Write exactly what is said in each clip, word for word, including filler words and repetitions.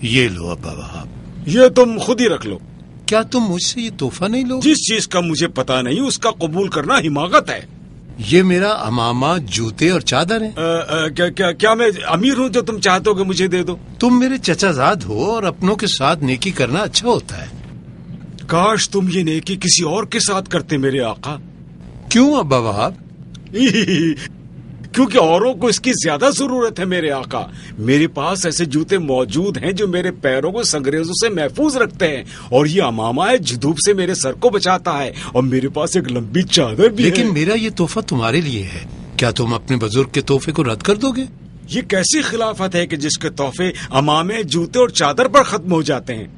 یہ لو ابا وہاب. یہ تم خود ہی رکھ لو. کیا تم مجھ سے یہ تحفہ نہیں لو؟ جس چیز کا مجھے پتا نہیں اس کا قبول کرنا حماقت ہے. یہ میرا عمامہ، جوتے اور چادر ہیں. آ, آ, کیا, کیا, کیا میں امیر ہوں جو تم چاہتے ہو کہ مجھے دے دو؟ تم میرے چچا زاد ہو اور اپنوں کے ساتھ نیکی کرنا اچھا ہوتا ہے. کاش تم یہ نیکی کسی اور کے ساتھ کرتے میرے آقا. کیوں ابا وہاب؟ کیونکہ اوروں کو اس کی زیادہ ضرورت ہے میرے آقا. میرے پاس ایسے جوتے موجود ہیں جو میرے پیروں کو سنگریزوں سے محفوظ رکھتے ہیں، اور یہ امامہ ہے جو دھوپ سے میرے سر کو بچاتا ہے، اور میرے پاس ایک لمبی چادر بھی ہے. لیکن میرا یہ تحفہ تمہارے لیے ہے. کیا تم اپنے بزرگ کے تحفے کو رد کر دو گے؟ یہ کیسی خلافت ہے کہ جس کے تحفے امامے، جوتے اور چادر پر ختم ہو جاتے ہیں؟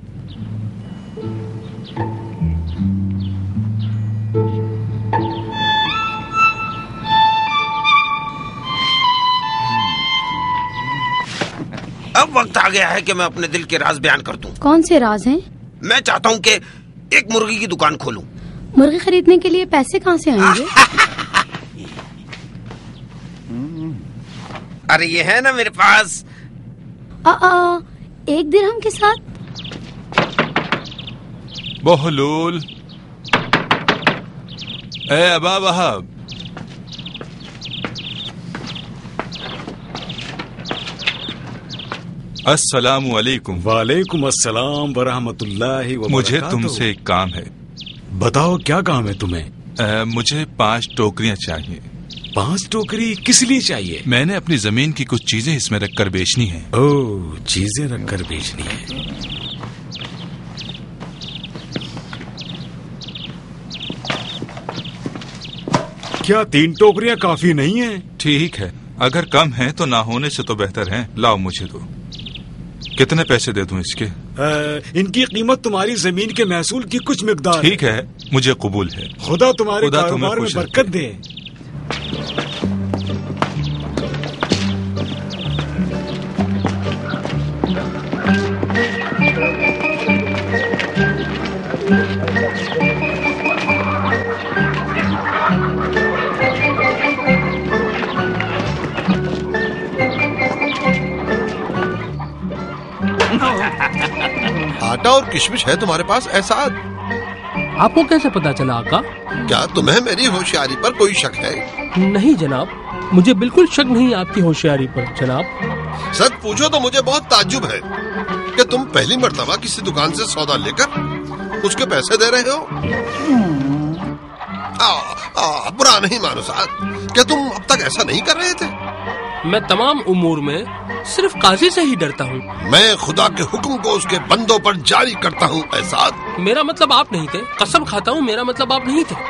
اب وقت آ گیا ہے کہ میں اپنے دل کے راز بیان کر دوں. کون سے راز ہیں؟ میں چاہتا ہوں کہ ایک مرغی کی دکان کھولوں. مرغی خریدنے کے لیے پیسے کہاں سے آئیں گے؟ ارے یہ ہے نا میرے پاس. آ, آ, ایک درہم کے ساتھ. بہلول، اے ابا وہاب، السلام علیکم. وعلیکم السلام ورحمۃ اللہ وبرکاتہ. مجھے تم سے ایک کام ہے. بتاؤ کیا کام ہے تمہیں؟ آ, مجھے پانچ ٹوکریاں چاہیے. پانچ ٹوکری کس لیے چاہیے؟ میں نے اپنی زمین کی کچھ چیزیں اس میں رکھ کر بیچنی ہیں. اوہ، چیزیں رکھ کر بیچنی ہے. کیا تین ٹوکریاں کافی نہیں ہیں؟ ٹھیک ہے، اگر کم ہیں تو نہ ہونے سے تو بہتر ہیں. لاؤ مجھے دو. کتنے پیسے دے دوں اس کے؟ آ, ان کی قیمت تمہاری زمین کے محصول کی کچھ مقدار. ٹھیک ہے، مجھے قبول ہے. خدا تمہارے خدا کاروبار میں خوش برکت دے. آٹا اور کشمش ہے تمہارے پاس احسان؟ آپ کو کیسے پتا چلا آقا؟ کیا تمہیں میری ہوشیاری پر کوئی شک ہے؟ نہیں جناب، مجھے بالکل شک نہیں آپ کی ہوشیاری پر جناب. سچ پوچھو تو مجھے بہت تعجب ہے کہ تم پہلی مرتبہ کسی دکان سے سودا لے کر اس کے پیسے دے رہے ہو. آ, آ, برا نہیں مانو صاحب، کیا تم اب تک ایسا نہیں کر رہے تھے؟ میں تمام امور میں صرف قاضی سے ہی ڈرتا ہوں. میں خدا کے حکم کو اس کے بندوں پر جاری کرتا ہوں احسان. میرا مطلب آپ نہیں تھے، قسم کھاتا ہوں میرا مطلب آپ نہیں تھے.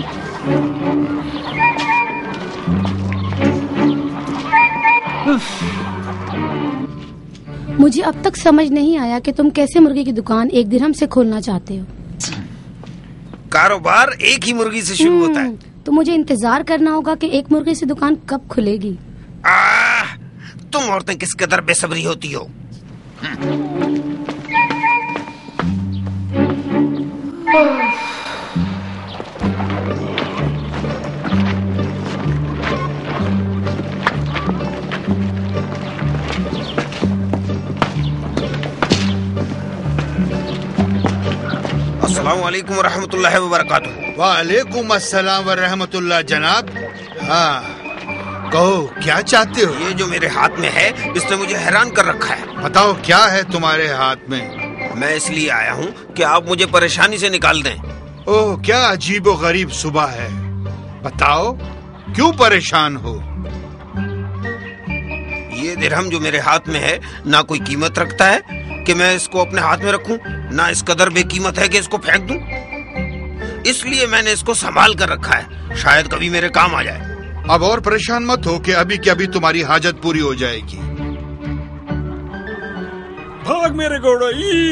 مجھے اب تک سمجھ نہیں آیا کہ تم کیسے مرغی کی دکان ایک درہم سے کھولنا چاہتے ہو. کاروبار ایک ہی مرغی سے شروع ہوتا ہے. تو مجھے انتظار کرنا ہوگا کہ ایک مرغی سے دکان کب کھلے گی. آہ، تم عورتیں کس قدر بے صبری ہوتی ہو. السلام علیکم ورحمۃ اللہ وبرکاتہ. وعلیکم السلام ورحمۃ اللہ. جناب، ہاں کہو کیا چاہتے ہو؟ یہ جو میرے ہاتھ میں ہے اس نے مجھے حیران کر رکھا ہے. بتاؤ کیا ہے تمہارے ہاتھ میں؟ میں اس لیے آیا ہوں کہ آپ مجھے پریشانی سے نکال دیں. اوہ، کیا عجیب و غریب صبح ہے. بتاؤ کیوں پریشان ہو؟ یہ درہم جو میرے ہاتھ میں ہے نہ کوئی قیمت رکھتا ہے کہ میں اس کو اپنے ہاتھ میں رکھوں، نہ اس قدر بے قیمت ہے کہ اس کو پھینک دوں. اس لیے میں نے اس کو سنبھال کر رکھا ہے، شاید کبھی میرے کام آ جائے. اب اور پریشان مت ہو کہ ابھی کہ ابھی تمہاری حاجت پوری ہو جائے گی. بھاگ میرے گھوڑے،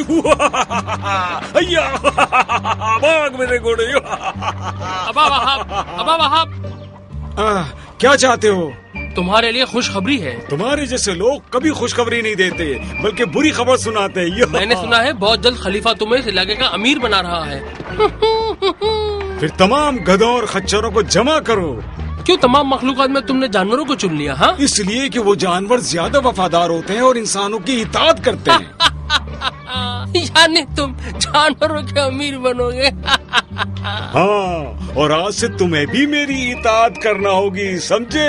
بھاگ میرے گھوڑے. ابا وہاب، ابا وہاب، کیا چاہتے ہو؟ تمہارے لیے خوشخبری ہے. تمہارے جیسے لوگ کبھی خوشخبری نہیں دیتے بلکہ بری خبر سناتے ہیں. میں نے سنا ہے بہت جلد خلیفہ تمہیں اس علاقے کا امیر بنا رہا ہے. پھر تمام گدھوں اور خچروں کو جمع کرو क्यों तमाम मखलूकात में तुमने जानवरों को चुन लिया? हाँ, इसलिए कि वो जानवर ज्यादा वफादार होते हैं और इंसानों की इताअत करते हैं। यानी तुम जानवरों के अमीर बनोगे। हाँ, और आज से तुम्हें भी मेरी इताअत करना होगी, समझे?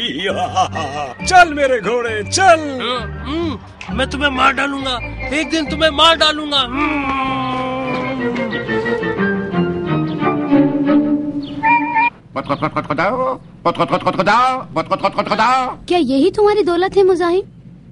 चल मेरे घोड़े चल। मैं तुम्हें मार डालूंगा, एक दिन तुम्हें मार डालूंगा। क्या यही तुम्हारी दौलत है मुजाहिम?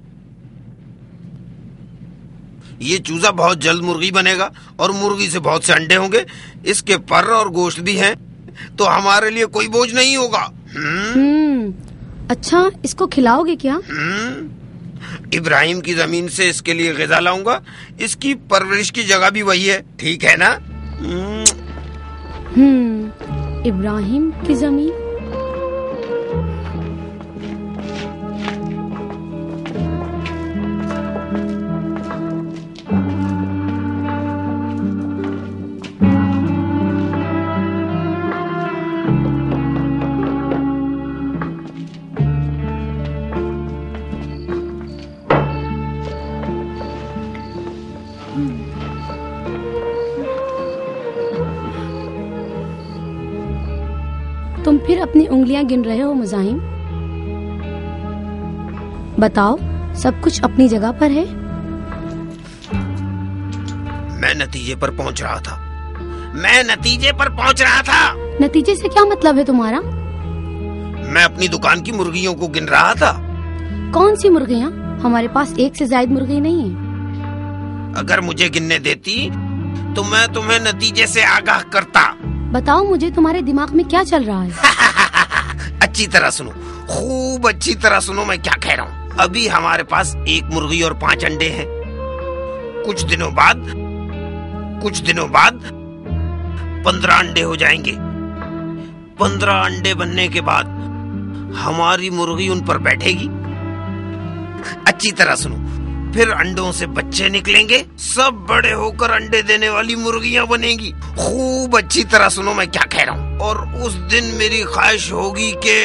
ये चूजा बहुत जल्द मुर्गी बनेगा और मुर्गी से बहुत से अंडे होंगे। इसके पर और गोश्त भी हैं, तो हमारे लिए कोई बोझ नहीं होगा। हम्म, अच्छा, इसको खिलाओगे क्या? हम्म, इब्राहिम की जमीन से इसके लिए ग़िज़ा लाऊंगा। इसकी परवरिश की जगह भी वही है, ठीक है ना? हम्म, इब्राहिम की जमीन। तुम फिर अपनी उंगलियां गिन रहे हो मुजाहिम? बताओ, सब कुछ अपनी जगह पर है? मैं नतीजे पर पहुंच रहा था मैं नतीजे पर पहुंच रहा था नतीजे से क्या मतलब है तुम्हारा? मैं अपनी दुकान की मुर्गियों को गिन रहा था। कौन सी मुर्गियाँ? हमारे पास एक से ज्यादा मुर्गी नहीं है। अगर मुझे गिनने देती तो मैं तुम्हें नतीजे से आगाह करता। बताओ मुझे, तुम्हारे दिमाग में क्या चल रहा है? अच्छी तरह सुनो, खूब अच्छी तरह सुनो मैं क्या कह रहा हूँ। अभी हमारे पास एक मुर्गी और पांच अंडे हैं। कुछ दिनों बाद कुछ दिनों बाद पंद्रह अंडे हो जाएंगे। पंद्रह अंडे बनने के बाद हमारी मुर्गी उन पर बैठेगी। अच्छी तरह सुनो, फिर अंडों से बच्चे निकलेंगे, सब बड़े होकर अंडे देने वाली मुर्गियां बनेंगी। खूब अच्छी तरह सुनो मैं क्या कह रहा हूँ। और उस दिन मेरी ख्वाहिश होगी कि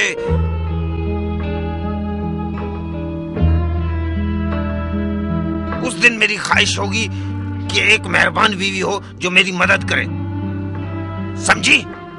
उस दिन मेरी ख्वाहिश होगी कि एक मेहरबान बीवी हो जो मेरी मदद करे, समझी?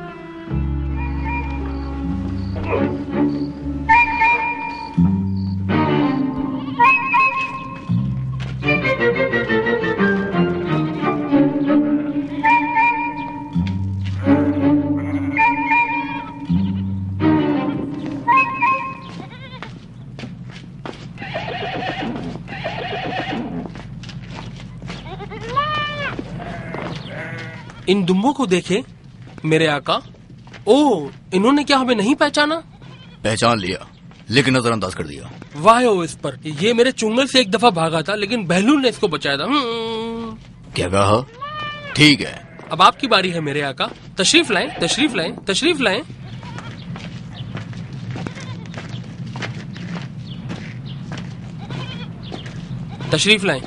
इन दुम्बों को देखे मेरे आका। ओ, इन्होंने क्या हमें नहीं पहचाना? पहचान लिया, लेकिन नजरअंदाज कर दिया। वाह हो इस पर। ये मेरे चुंगल से एक दफा भागा था, लेकिन बहलूल ने इसको बचाया था। क्या कहा? ठीक है, अब आपकी बारी है मेरे आका। तशरीफ लाएं, तशरीफ लाएं, तशरीफ लाएं। तशरीफ लाएं।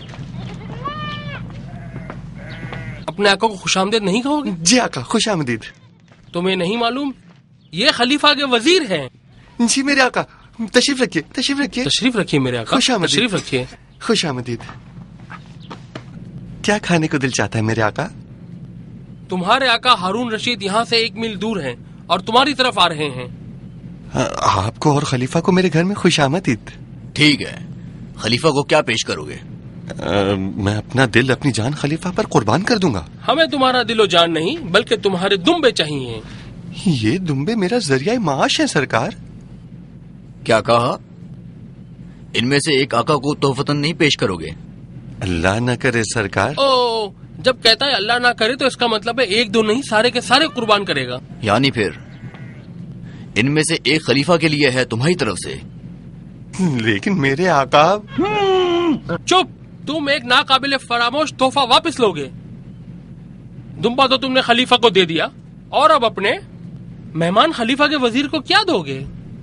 अपने आका को खुशामदीद नहीं कहोगे? जी आका, खुशामदीद। तुम्हें नहीं मालूम ये खलीफा के वजीर हैं? जी मेरे आका, तशरीफ रखिए, तशरीफ रखिए। तशरीफ रखिए मेरे आका, तशरीफ रखिए। खुशामदीद। क्या खाने को दिल चाहता है मेरे आका? तुम्हारे आका हारून रशीद यहाँ से एक मील दूर हैं और तुम्हारी तरफ आ रहे हैं। आ, आपको और खलीफा को मेरे घर में खुशामदीद। ठीक है, खलीफा को क्या पेश करोगे? आ, मैं अपना दिल, अपनी जान खलीफा पर कुर्बान कर दूंगा। हमें तुम्हारा दिलो जान नहीं, बल्कि तुम्हारे दुम्बे चाहिए। ये दुम्बे मेरा जरिया माश है सरकार। क्या कहा? इनमें से एक आका को तोहफतन नहीं पेश करोगे? अल्लाह न करे सरकार। ओ, जब कहता है अल्लाह ना करे तो इसका मतलब है एक दो नहीं, सारे के सारे कुर्बान करेगा। यानी फिर इनमें से एक खलीफा के लिए है तुम्हारी तरफ से। लेकिन मेरे आका। चुप, तुम एक नाकाबिले फरामोश तोहफा वापस लोगे। दुम्बा तो तुमने खलीफा को दे दिया, और अब अपने मेहमान खलीफा के वजीर को क्या दोगे?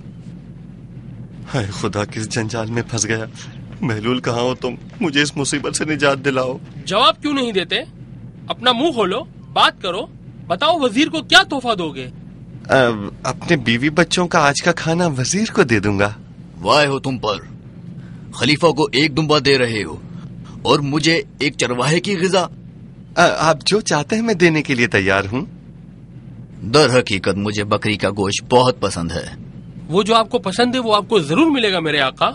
हाय खुदा, किस जंजाल में फंस गया। महलूल कहाँ हो तुम? मुझे इस मुसीबत से निजात दिलाओ। जवाब क्यों नहीं देते? अपना मुंह खोलो, बात करो, बताओ वजीर को क्या तोहफा दोगे? اپنے بیوی بچوں کا آج کا کھانا وزیر کو دے دوں گا. وائے ہو تم پر، خلیفہ کو ایک دمبا دے رہے ہو اور مجھے ایک چرواہے کی غذا. آپ جو چاہتے ہیں میں دینے کے لیے تیار ہوں. در حقیقت مجھے بکری کا گوشت بہت پسند ہے. وہ جو آپ کو پسند ہے وہ آپ کو ضرور ملے گا میرے آقا،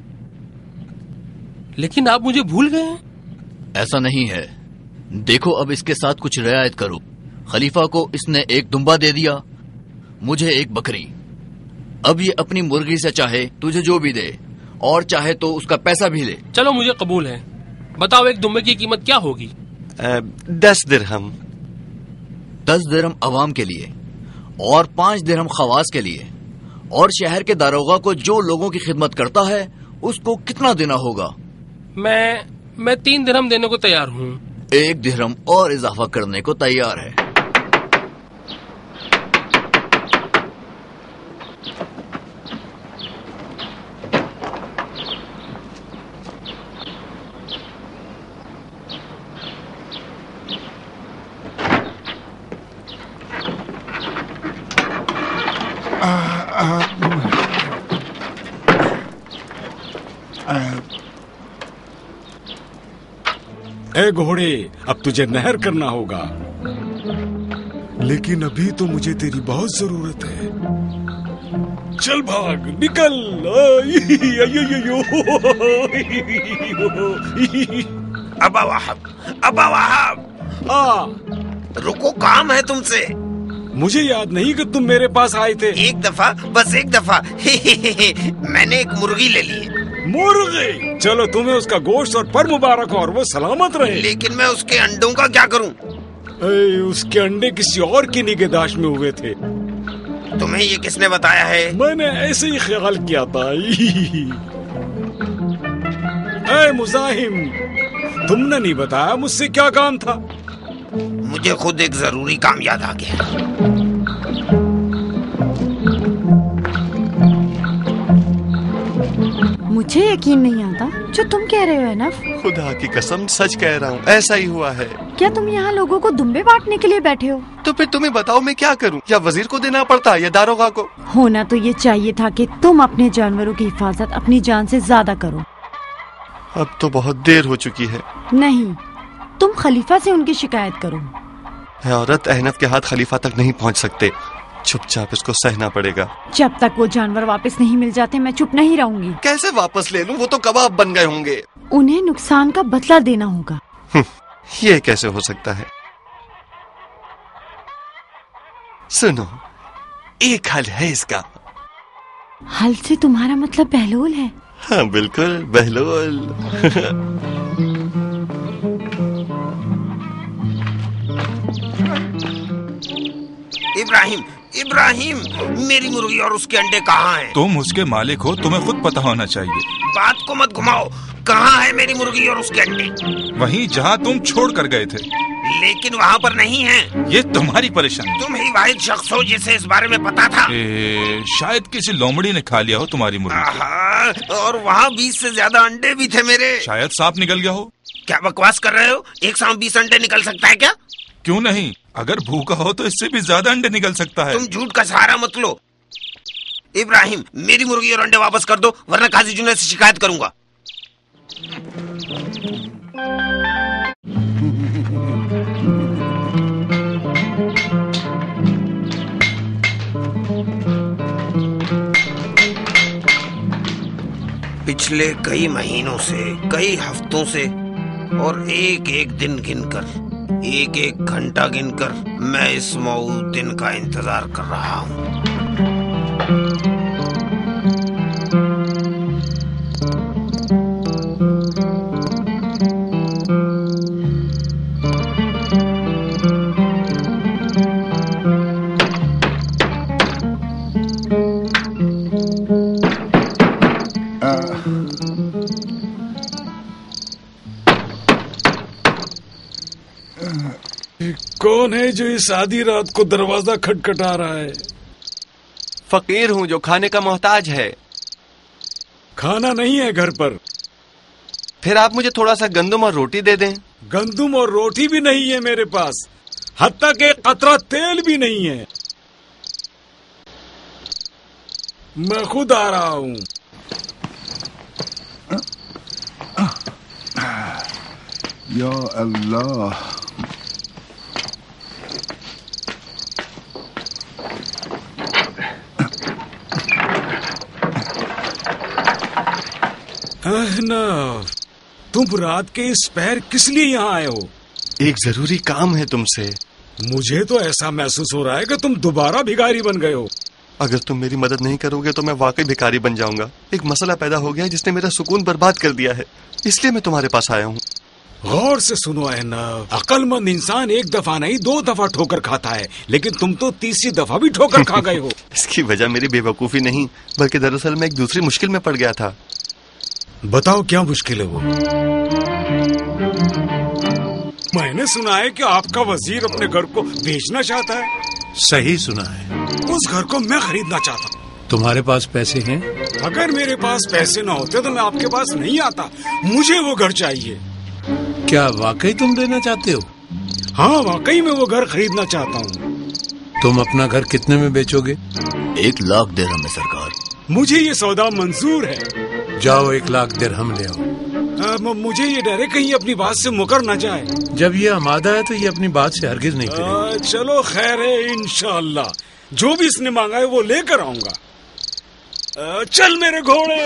لیکن آپ مجھے بھول گئے ہیں. ایسا نہیں ہے، دیکھو اب اس کے ساتھ کچھ رعایت کرو. خلیفہ کو اس نے ایک دمبا دے دیا، مجھے ایک بکری. اب یہ اپنی مرغی سے چاہے تجھے جو بھی دے اور چاہے تو اس کا پیسہ بھی لے. چلو مجھے قبول ہے. بتاؤ ایک دمبے کی قیمت کیا ہوگی؟ دس درہم. دس درہم عوام کے لیے اور پانچ درہم خواص کے لیے، اور شہر کے داروغہ کو جو لوگوں کی خدمت کرتا ہے اس کو کتنا دینا ہوگا؟ میں میں تین درہم دینے کو تیار ہوں. ایک درہم اور اضافہ کرنے کو تیار ہے. اے گھوڑے، اب تجھے نہر کرنا ہوگا، لیکن ابھی تو مجھے تیری بہت ضرورت ہے. چل بھاگ، نکل. ابا وہاب، ابا وہاب، آ رکو، کام ہے تم سے. مجھے یاد نہیں کہ تم میرے پاس آئے تھے. ایک دفعہ، بس ایک دفعہ میں نے ایک مرغی لے لی. مرغی؟ چلو تمہیں اس کا گوشت اور پر مبارک ہو اور وہ سلامت رہے. لیکن میں اس کے انڈوں کا کیا کروں؟ اے اس کے انڈے کسی اور کی نگہداشت میں ہوئے تھے. تمہیں یہ کس نے بتایا ہے؟ میں نے ایسے ہی خیال کیا تھا. اے مزاحم، تم نے نہیں بتایا مجھ سے کیا کام تھا؟ مجھے خود ایک ضروری کام یاد آ گیا. مجھے یقین نہیں آتا جو تم کہہ رہے ہو انف. خدا کی قسم سچ کہہ رہا ہوں، ایسا ہی ہوا ہے. کیا تم یہاں لوگوں کو دمبے بانٹنے کے لیے بیٹھے ہو؟ تو پھر تمہیں بتاؤ میں کیا کروں؟ یا وزیر کو دینا پڑتا یا داروغہ کو؟ ہونا تو یہ چاہیے تھا کہ تم اپنے جانوروں کی حفاظت اپنی جان سے زیادہ کرو. اب تو بہت دیر ہو چکی ہے. نہیں، تم خلیفہ سے ان کی شکایت کرو. ہے عورت، احنف کے ہاتھ خلیفہ تک نہیں پہنچ سکتے، چپ چاپ اس کو سہنا پڑے گا. جب تک وہ جانور واپس نہیں مل جاتے میں چپ نہیں رہوں گی. کیسے واپس لے لوں؟ وہ تو کباب بن گئے ہوں گے. انہیں نقصان کا بدلہ دینا ہوگا. یہ کیسے ہو سکتا ہے؟ سنو، ایک حل ہے اس کا. حل سے تمہارا مطلب بہلول ہے؟ ہاں بالکل، بہلول. ابراہیم، ابراہیم، میری مرغی اور اس کے انڈے کہاں ہیں؟ تم اس کے مالک ہو، تمہیں خود پتہ ہونا چاہیے. بات کو مت گھماؤ. کہاں ہے میری مرغی اور اس کے انڈے؟ وہیں جہاں تم چھوڑ کر گئے تھے. لیکن وہاں پر نہیں ہیں. یہ تمہاری پریشانی. تم ہی واحد شخص ہو جسے اس بارے میں پتا تھا. شاید کسی لومڑی نے کھا لیا ہو تمہاری مرغی. اور وہاں بیس سے زیادہ انڈے بھی تھے میرے. شاید سانپ نکل گیا ہو. کیا بکواس کر رہے ہو؟ ایک سانپ بیس انڈے نکل سکتا ہے کیا؟ کیوں نہیں، اگر بھوکا ہو تو اس سے بھی زیادہ انڈے نکل سکتا ہے. تم جھوٹ کا سہارا مت لو. ابراہیم، میری مرغی اور انڈے واپس کر دو ورنہ قاضی جنید سے شکایت کروں گا. پچھلے کئی مہینوں سے، کئی ہفتوں سے اور ایک ایک دن گن کر، ایک ایک گھنٹہ گن کر میں اس موعود دن کا انتظار کر رہا ہوں. کون ہے جو اس آدھی رات کو دروازہ کھٹکھٹا رہا ہے؟ فقیر ہوں جو کھانے کا محتاج ہے. کھانا نہیں ہے گھر پر. پھر آپ مجھے تھوڑا سا گندم اور روٹی دے دیں. گندم اور روٹی بھی نہیں ہے میرے پاس، حتیٰ کہ قطرہ تیل بھی نہیں ہے. میں خود آ رہا ہوں. یا اللہ. احنف، تم رات کے اس پہر کس لیے یہاں آئے ہو؟ ایک ضروری کام ہے تم سے. مجھے تو ایسا محسوس ہو رہا ہے کہ تم دوبارہ بھکاری بن گئے ہو. اگر تم میری مدد نہیں کرو گے تو میں واقعی بھکاری بن جاؤں گا. ایک مسئلہ پیدا ہو گیا ہے جس نے میرا سکون برباد کر دیا ہے، اس لیے میں تمہارے پاس آیا ہوں. غور سے سنو احنف، عقل مند انسان ایک دفعہ نہیں دو دفعہ ٹھوکر کھاتا ہے، لیکن تم تو تیسری دفعہ بھی ٹھوکر کھا گئے ہو. اس کی وجہ میری بے وقوفی نہیں، بلکہ دراصل میں ایک دوسری مشکل میں پڑ گیا تھا. بتاؤ کیا مشکل ہے وہ؟ میں نے سنا ہے کہ آپ کا وزیر اپنے گھر کو بیچنا چاہتا ہے. صحیح سنا ہے. اس گھر کو میں خریدنا چاہتا ہوں. تمہارے پاس پیسے ہیں؟ اگر میرے پاس پیسے نہ ہوتے تو میں آپ کے پاس نہیں آتا. مجھے وہ گھر چاہیے. کیا واقعی تم لینا چاہتے ہو؟ ہاں واقعی میں وہ گھر خریدنا چاہتا ہوں. تم اپنا گھر کتنے میں بیچو گے؟ ایک لاکھ درہم میں سرکار. مجھے یہ سودا منظور ہے. جاؤ ایک لاکھ درہم لے آؤ. مجھے یہ ڈر ہے کہیں اپنی بات سے مکر نہ جائے. جب یہ آمادہ ہے تو یہ اپنی بات سے ہرگز نہیں کرے. چلو خیر ہے، انشاءاللہ جو بھی اس نے مانگا ہے وہ لے کر آؤں گا. چل میرے گھوڑے.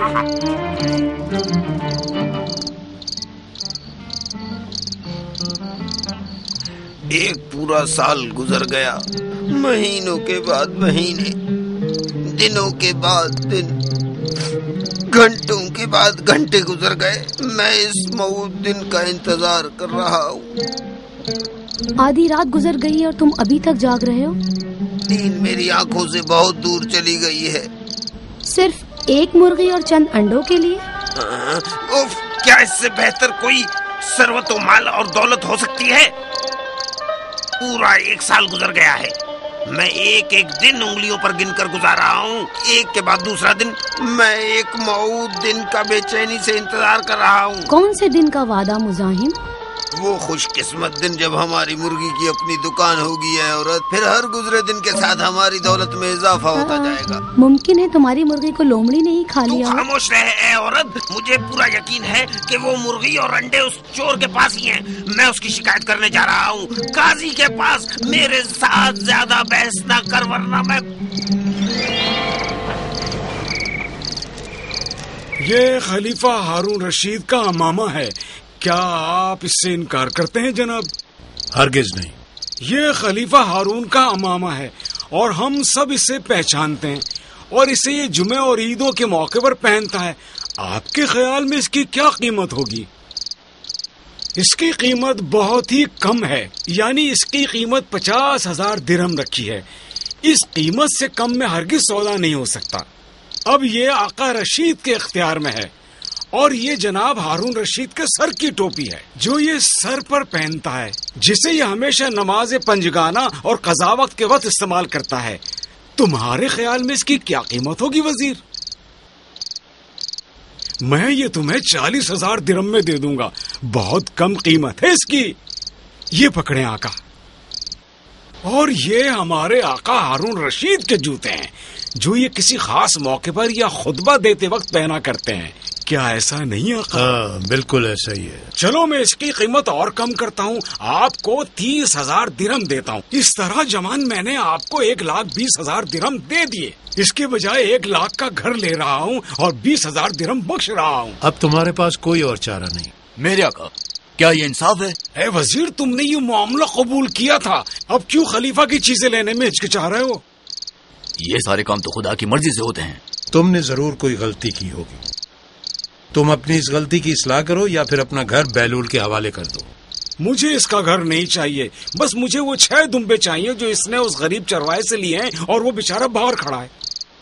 ایک پورا سال گزر گیا، مہینوں کے بعد مہینے، دنوں کے بعد دن، گھنٹوں کے بعد گھنٹے گزر گئے. میں اس موعود دن کا انتظار کر رہا ہوں. آدھی رات گزر گئی اور تم ابھی تک جاگ رہے ہو. نیند میری آنکھوں سے بہت دور چلی گئی ہے. صرف ایک مرغی اور چند انڈوں کے لیے؟ اوف، کیا اس سے بہتر کوئی ثروت و مال اور دولت ہو سکتی ہے؟ پورا ایک سال گزر گیا ہے. میں ایک ایک دن انگلیوں پر گن کر گزار رہا ہوں. ایک کے بعد دوسرا دن میں ایک موعود دن کا بے چینی سے انتظار کر رہا ہوں. کون سے دن کا وعدہ مزاحم؟ وہ خوش قسمت دن جب ہماری مرغی کی اپنی دکان ہوگی ہے عورت. پھر ہر گزرے دن کے ساتھ ہماری دولت میں اضافہ ہوتا جائے گا. ممکن ہے تمہاری مرغی کو لومڑی نے ہی کھا لیا. خاموش رہے اے عورت. مجھے پورا یقین ہے کہ وہ مرغی اور انڈے اس چور کے پاس ہی ہیں. میں اس کی شکایت کرنے جا رہا ہوں قاضی کے پاس. میرے ساتھ زیادہ بحث نہ کر ورنہ میں. یہ خلیفہ ہارون رشید کا امامہ ہے. کیا آپ اس سے انکار کرتے ہیں جناب؟ ہرگز نہیں. یہ خلیفہ ہارون کا امامہ ہے اور ہم سب اسے پہچانتے ہیں، اور اسے یہ جمعے اور عیدوں کے موقع پر پہنتا ہے. آپ کے خیال میں اس کی کیا قیمت ہوگی؟ اس کی قیمت بہت ہی کم ہے، یعنی اس کی قیمت پچاس ہزار درہم رکھی ہے. اس قیمت سے کم میں ہرگز سودا نہیں ہو سکتا. اب یہ آقا رشید کے اختیار میں ہے، اور یہ جناب ہارون رشید کے سر کی ٹوپی ہے جو یہ سر پر پہنتا ہے، جسے یہ ہمیشہ نماز پنجگانہ اور قضا وقت کے وقت استعمال کرتا ہے. تمہارے خیال میں اس کی کیا قیمت ہوگی وزیر؟ میں یہ تمہیں چالیس ہزار درہم میں دے دوں گا. بہت کم قیمت ہے اس کی. یہ پکڑیں آقا. اور یہ ہمارے آقا ہارون رشید کے جوتے ہیں جو یہ کسی خاص موقع پر یا خطبہ دیتے وقت پہنا کرتے ہیں. کیا ایسا نہیں آقا؟ ہاں بالکل ایسا ہی ہے. چلو میں اس کی قیمت اور کم کرتا ہوں، آپ کو تیس ہزار درہم دیتا ہوں. اس طرح جمان میں نے آپ کو ایک لاکھ بیس ہزار درہم دے دیے. اس کے بجائے ایک لاکھ کا گھر لے رہا ہوں اور بیس ہزار درہم بخش رہا ہوں. اب تمہارے پاس کوئی اور چارہ نہیں. میرے آقا، کیا یہ انصاف ہے؟ اے وزیر، تم نے یہ معاملہ قبول کیا تھا، اب کیوں خلیفہ کی چیزیں لینے میں ہچکچا رہے ہو؟ یہ سارے کام تو خدا کی مرضی سے ہوتے ہیں. تم نے ضرور کوئی غلطی کی ہوگی. تم اپنی اس غلطی کی اصلاح کرو یا پھر اپنا گھر بہلول کے حوالے کر دو. مجھے اس کا گھر نہیں چاہیے، بس مجھے وہ چھ دمبے چاہیے جو اس نے اس غریب چروائے سے لیے ہیں اور وہ بیچارہ باہر کھڑا ہے.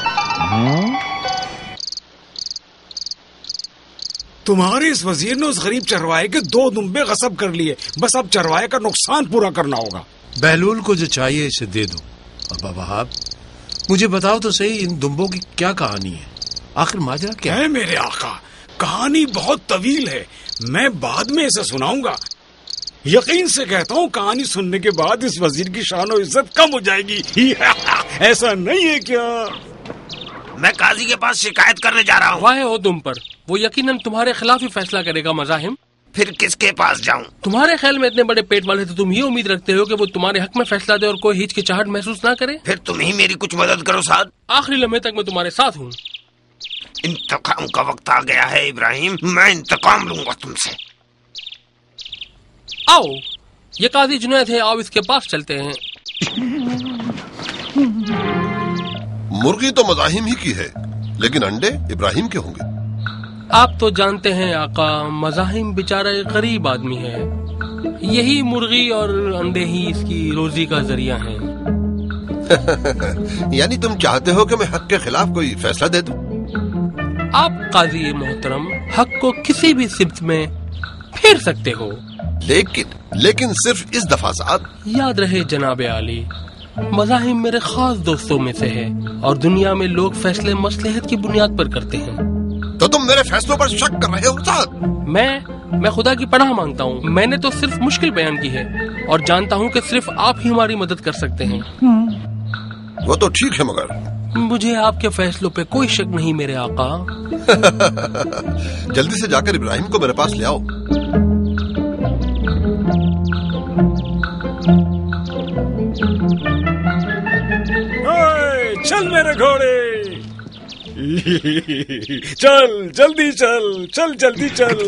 تمہارے اس وزیر نے اس غریب چروائے کے دو دمبے غصب کر لیے. بس اب چروائے کا نقصان پورا کرنا ہوگا. بہلول کو جو چاہیے اسے دے دو. ابا وہاب، مجھے بتاؤ تو صحیح، ان دمبوں کی کیا کہانی ہے؟ آخر ماجرا کیا ہے؟ میرے آقا، کہانی بہت طویل ہے، میں بعد میں اسے سناؤں گا. یقین سے کہتا ہوں کہانی سننے کے بعد اس وزیر کی شان و عزت کم ہو جائے گی. ایسا نہیں ہے کیا؟ میں قاضی کے پاس شکایت کرنے جا رہا ہوں. واہ ہو تم پر، وہ یقیناً تمہارے خلاف ہی فیصلہ کرے گا مزاحم. پھر کس کے پاس جاؤں؟ تمہارے خیال میں اتنے بڑے پیٹ والے تو تم یہ امید رکھتے ہو کہ وہ تمہارے حق میں فیصلہ دے اور کوئی ہچکچاہٹ محسوس نہ کرے؟ پھر تم ہی میری کچھ مدد کرو سعد. آخری لمحے تک میں تمہارے ساتھ ہوں. انتقام کا وقت آ گیا ہے ابراہیم، میں انتقام لوں گا تم سے. آؤ، یہ قاضی جنید ہے، آؤ اس کے پاس چلتے ہیں. مرغی تو مزاحم ہی کی ہے، لیکن انڈے ابراہیم کے ہوں گے. آپ تو جانتے ہیں آقا، مزاحم بیچارہ ایک غریب آدمی ہے. یہی مرغی اور انڈے ہی اس کی روزی کا ذریعہ ہیں. یعنی تم چاہتے ہو کہ میں حق کے خلاف کوئی فیصلہ دے دوں؟ آپ قاضی محترم حق کو کسی بھی سمت میں پھیر سکتے ہو، لیکن لیکن صرف اس دفعہ ساتھ یاد رہے جناب عالی، مزاحم میرے خاص دوستوں میں سے ہے اور دنیا میں لوگ فیصلے مصلحت کی بنیاد پر کرتے ہیں. تو تم میرے فیصلوں پر شک کر رہے ہو سعد؟ میں میں خدا کی پناہ مانگتا ہوں. میں نے تو صرف مشکل بیان کی ہے اور جانتا ہوں کہ صرف آپ ہی ہماری مدد کر سکتے ہیں. وہ تو ٹھیک ہے، مگر مجھے آپ کے فیصلوں پہ کوئی شک نہیں میرے آقا. جلدی سے جا کر ابراہیم کو میرے پاس لے آؤ. چل میرے گھوڑے، چل جلدی چل، چل جلدی چل.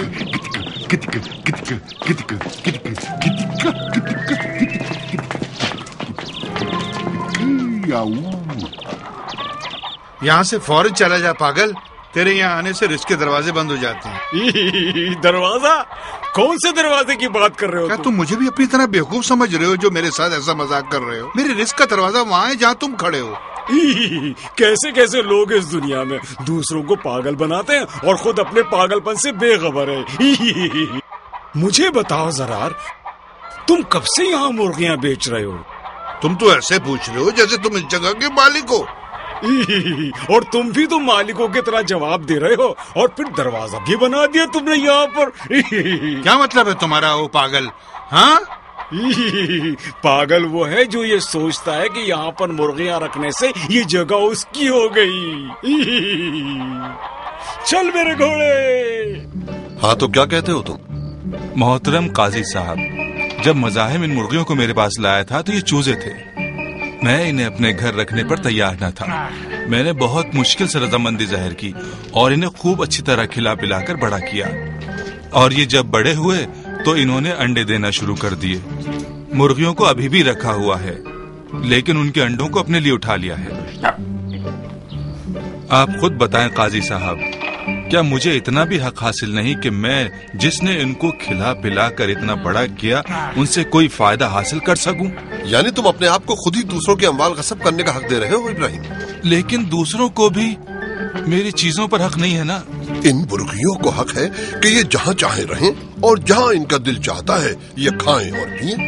یہاں سے فوراً چلا جا پاگل، تیرے یہاں آنے سے رزق کے دروازے بند ہو جاتے ہیں. دروازہ؟ کون سے دروازے کی بات کر رہے ہو؟ کیا تم مجھے بھی اپنی طرح بیوقوف سمجھ رہے ہو جو میرے ساتھ ایسا مذاق کر رہے ہو؟ میرے رزق کا دروازہ وہاں ہے جہاں تم کھڑے ہو. کیسے کیسے لوگ اس دنیا میں دوسروں کو پاگل بناتے ہیں اور خود اپنے پاگل پن سے بے خبر ہے. مجھے بتاؤ ذرا، تم کب سے یہاں مرغیاں بیچ رہے ہو؟ تم تو ایسے پوچھ رہے ہو جیسے تم اس جگہ کے مالک ہو. اور تم بھی تو مالکوں کی طرح جواب دے رہے ہو، اور پھر دروازہ بھی بنا دیا تم نے یہاں پر. کیا مطلب ہے تمہارا او پاگل؟ ہاں، پاگل وہ ہے جو یہ سوچتا ہے کہ یہاں پر مرغیاں رکھنے سے یہ جگہ اس کی ہو گئی. چل میرے گھوڑے. ہاں تو کیا کہتے ہو تم؟ محترم قاضی صاحب، جب مزاحم ان مرغیوں کو میرے پاس لایا تھا تو یہ چوزے تھے. میں انہیں اپنے گھر رکھنے پر تیار نہ تھا. میں نے بہت مشکل سے رضامندی ظاہر کی اور انہیں خوب اچھی طرح کھلا پلا کر بڑا کیا، اور یہ جب بڑے ہوئے تو انہوں نے انڈے دینا شروع کر دیے. مرغیوں کو ابھی بھی رکھا ہوا ہے، لیکن ان کے انڈوں کو اپنے لیے اٹھا لیا ہے. آپ خود بتائیں قاضی صاحب، کیا مجھے اتنا بھی حق حاصل نہیں کہ میں جس نے ان کو کھلا پلا کر اتنا بڑا کیا ان سے کوئی فائدہ حاصل کر سکوں؟ یعنی تم اپنے آپ کو خود ہی دوسروں کے اموال غصب کرنے کا حق دے رہے ہو ابراہیم؟ لیکن دوسروں کو بھی میری چیزوں پر حق نہیں ہے نا. ان مرغیوں کو حق ہے کہ یہ جہاں چاہیں رہیں اور جہاں ان کا دل چاہتا ہے یہ کھائیں اور پئیں،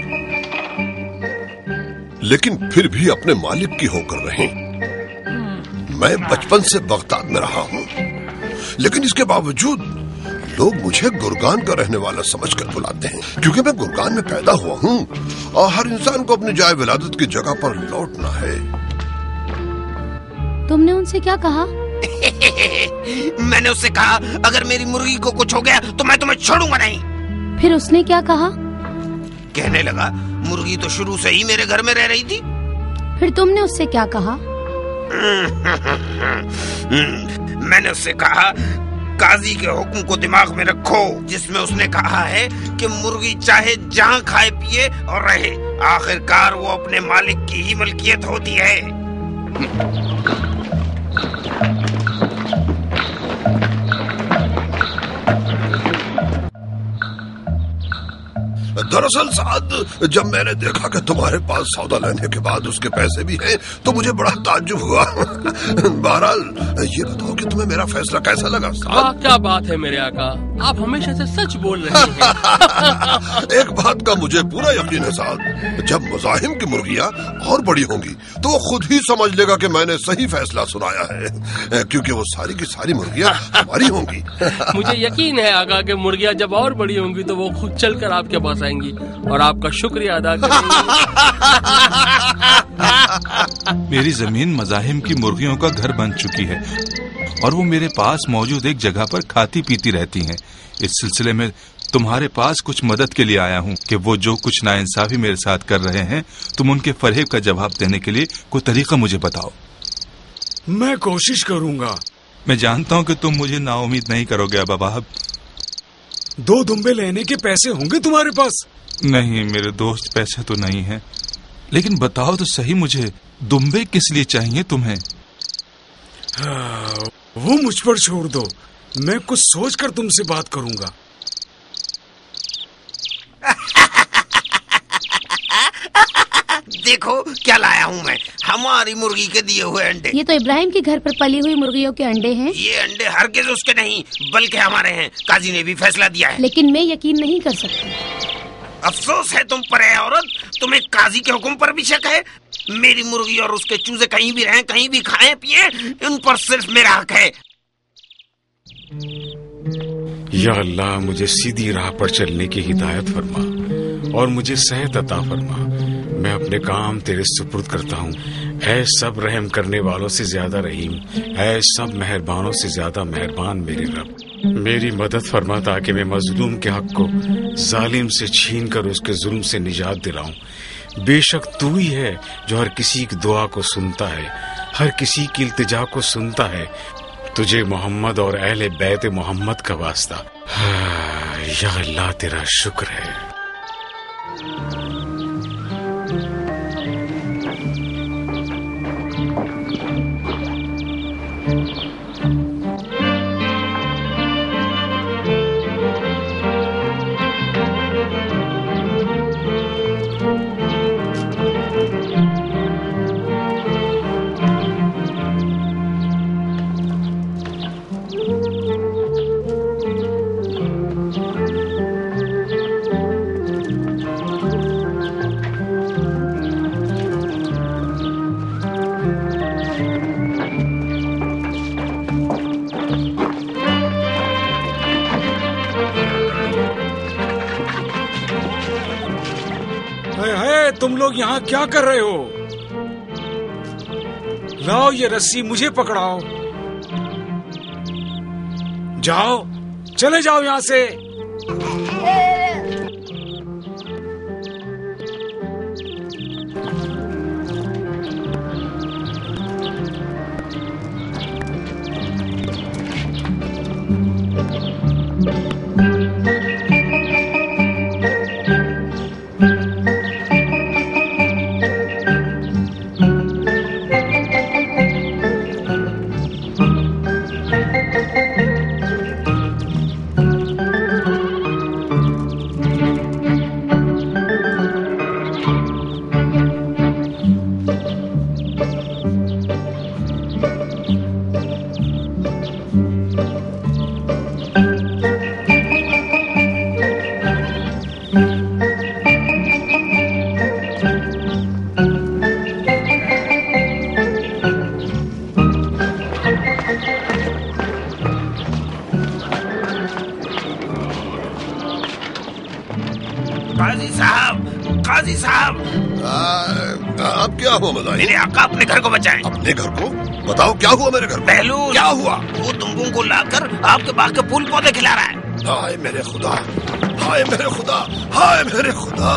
لیکن پھر بھی اپنے مالک کی ہو کر رہیں. میں بچپن سے بغداد میں رہا ہوں، لیکن اس کے باوجود لوگ مجھے گرگان کا رہنے والا سمجھ کر بلاتے ہیں، کیونکہ میں گرگان میں پیدا ہوا ہوں اور ہر انسان کو اپنی جائے ولادت کی جگہ پر لوٹنا ہے. تم نے ان سے کیا کہا؟ میں نے اس سے کہا اگر میری مرغی کو کچھ ہو گیا تو میں تمہیں چھوڑوں گا نہیں. پھر اس نے کیا کہا؟ کہنے لگا مرغی تو شروع سے ہی میرے گھر میں رہ رہی تھی. پھر تم نے اس سے کیا کہا؟ میں نے اس سے کہا قاضی کے حکم کو دماغ میں رکھو جس میں اس نے کہا ہے کہ مرغی چاہے جہاں کھائے پیے اور رہے، آخر کار وہ اپنے مالک کی ہی ملکیت ہوتی ہے. دراصل سعد، جب میں نے دیکھا کہ تمہارے پاس سودا لینے کے بعد اس کے پیسے بھی ہیں تو مجھے بڑا تعجب ہوا. بہرحال یہ بتاؤ کہ تمہیں میرا فیصلہ کیسا لگا سعد؟ کیا بات ہے میرے آقا، آپ ہمیشہ سے سچ بول رہے ہیں. ایک بات کا مجھے پورا یقین ہے سعد، جب مزاحم کی مرغیاں اور بڑی ہوں گی تو وہ خود ہی سمجھ لے گا کہ میں نے صحیح فیصلہ سنایا ہے، کیونکہ وہ ساری کی ساری مرغیاں ہماری ہوں گی. مجھے یقین ہے آقا کہ مرغیاں جب اور بڑی ہوں گی تو وہ خود چل کر آپ کے پاس آئیں گی اور آپ کا شکریہ ادا کریں گی. मेरी जमीन मज़ाहिम की मुर्गियों का घर बन चुकी है और वो मेरे पास मौजूद एक जगह पर खाती पीती रहती हैं। इस सिलसिले में तुम्हारे पास कुछ मदद के लिए आया हूँ कि वो जो कुछ नाइंसाफी मेरे साथ कर रहे हैं, तुम उनके फरेब का जवाब देने के लिए कोई तरीका मुझे बताओ। मैं कोशिश करूंगा। मैं जानता हूँ कि तुम मुझे नाउमीद नहीं करोगे अबा वहाब। दो दुम्बे लेने के पैसे होंगे तुम्हारे पास? नहीं मेरे दोस्त, पैसे तो नहीं है, लेकिन बताओ तो सही मुझे दुम्बे किस लिए चाहिए तुम्हें? हाँ, वो मुझ पर छोड़ दो, मैं कुछ सोच कर तुमसे बात करूंगा। देखो क्या लाया हूँ मैं, हमारी मुर्गी के दिए हुए अंडे। ये तो इब्राहिम के घर पर पली हुई मुर्गियों के अंडे हैं। ये अंडे हरगिज़ उसके नहीं बल्कि हमारे हैं। काजी ने भी फैसला दिया है। लेकिन मैं यकीन नहीं कर सकती। अफसोस है तुम पर है औरत, तुम्हें काजी के हुक्म पर भी शक है। मेरी मुर्गी और उसके चूजे कहीं भी रहें, कहीं भी खाएं पिए, उन पर सिर्फ मेरा हक है। या अल्लाह, मुझे सीधी राह पर चलने की हिदायत फरमा और मुझे सेहत अता फरमा। मैं अपने काम तेरे सुपुर्द करता हूँ। ऐ सब रहम करने वालों से ज्यादा रहीम, ऐ सब मेहरबानों से ज्यादा मेहरबान मेरे रब, मेरी मदद फरमा ताकि मैं मजलूम के हक को जालिम से छीन कर उसके जुल्म से निजात दिलाऊं। बेशक तू ही है जो हर किसी की दुआ को सुनता है, हर किसी की इल्तिजा को सुनता है। तुझे मोहम्मद और अहले बैत मोहम्मद का वास्ता। हाँ, या अल्लाह तेरा शुक्र है। तुम लोग यहाँ क्या कर रहे हो? लाओ ये रस्सी, मुझे पकड़ाओ। जाओ, चले जाओ यहाँ से। काजी साहब, काजी साहब, अब क्या हुआ मज़ाहिम? मेरे आका अपने घर को बचाएं। अपने घर को? बताओ क्या हुआ मेरे घर? पहलू क्या हुआ? वो दुम्बों को लाकर आपके बाग के फूल पौधे खिला रहा है। हाय मेरे खुदा, हाय मेरे खुदा, हाय मेरे खुदा।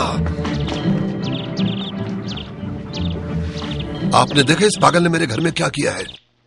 आपने देखा इस पागल ने मेरे घर में क्या किया है?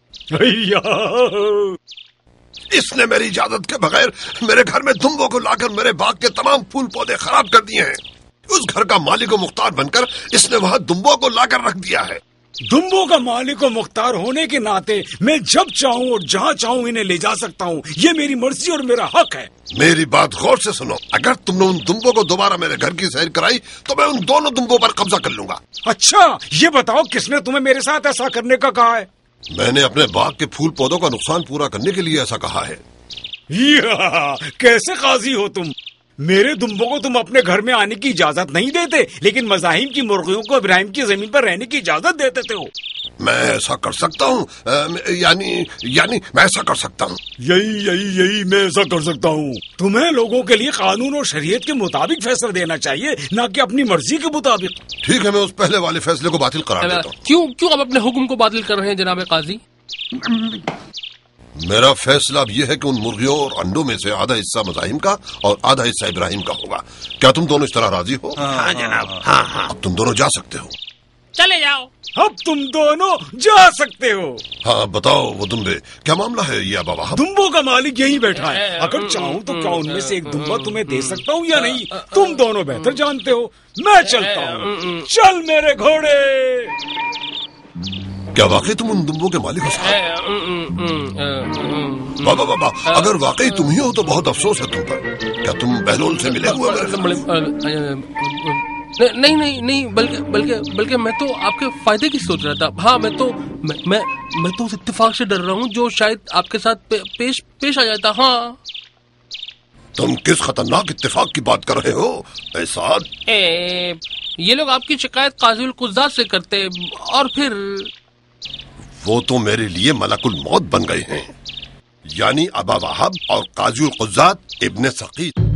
इसने मेरी इजाजत के बगैर मेरे घर में दुम्बों को लाकर मेरे बाग के तमाम फूल पौधे खराब कर दिए हैं। उस घर का मालिक और मुख्तार बनकर इसने वहाँ दुम्बों को लाकर रख दिया है। दुम्बों का मालिक और मुख्तार होने के नाते मैं जब चाहूँ और जहाँ चाहूँ इन्हें ले जा सकता हूँ। ये मेरी मर्जी और मेरा हक है। मेरी बात गौर से सुनो, अगर तुमने उन दुम्बों को दोबारा मेरे घर की सैर कराई तो मैं उन दोनों दुम्बों पर कब्जा कर लूंगा। अच्छा, ये बताओ किसने तुम्हें मेरे साथ ऐसा करने का कहा है? मैंने अपने बाग के फूल पौधों का नुकसान पूरा करने के लिए ऐसा कहा है। या, कैसे काजी हो तुम? میرے دمبوں کو تم اپنے گھر میں آنے کی اجازت نہیں دیتے، لیکن مزاحم کی مرغیوں کو ابراہیم کی زمین پر رہنے کی اجازت دے دیتے ہو۔ میں ایسا کر سکتا ہوں، یعنی یعنی میں ایسا کر سکتا ہوں۔ یہی یہی یہی میں ایسا کر سکتا ہوں۔ تمہیں لوگوں کے لیے قانون اور شریعت کے مطابق فیصلہ دینا چاہیے، نہ کہ اپنی مرضی کے مطابق۔ ٹھیک ہے، میں اس پہلے والے فیصلے کو باطل قرار دیتا ہوں۔ کیوں کیوں آپ اپنے حکم کو باطل کر رہے ہیں جناب قاضی؟ میرا فیصلہ اب یہ ہے کہ ان مرغیوں اور انڈوں میں سے آدھا حصہ مزاحم کا اور آدھا حصہ ابراہیم کا ہوگا۔ کیا تم دونوں اس طرح راضی ہو؟ ہاں جناب، ہاں ہاں۔ اب تم دونوں جا سکتے ہو۔ چلے جاؤ۔ اب تم دونوں جا سکتے ہو۔ ہاں بتاؤ وہ دمبے، کیا معاملہ ہے یہ ابا وہاب؟ دمبوں کا مالک یہی بیٹھا ہے، اگر چاہوں تو کیا ان میں سے ایک دمبا تمہیں دے سکتا ہوں یا نہیں، تم دونوں بہتر جانتے ہو۔ میں چلتا ہوں، چل میرے گھوڑے۔ کیا واقعی تم ان دمبوں کے مالک ہو صاحب؟ بابا بابا، اگر واقعی تم ہی ہو تو بہت افسوس ہے تم پر۔ کیا تم بہلول سے ملے ہوئے؟ نہیں نہیں نہیں، بلکہ بلکہ بلکہ میں تو آپ کے فائدے کی سوچ رہا تھا۔ ہاں میں تو میں میں تو اس اتفاق سے ڈر رہا ہوں جو شاید آپ کے ساتھ پیش پیش آ جاتا۔ ہاں تم کس خطرناک اتفاق کی بات کر رہے ہو احسان؟ یہ لوگ آپ کی شکایت قاضی القضات سے کرتے اور پھر وہ تو میرے لیے ملک الموت بن گئے ہیں، یعنی ابا وہاب اور قاضی القضات ابن ثقیل۔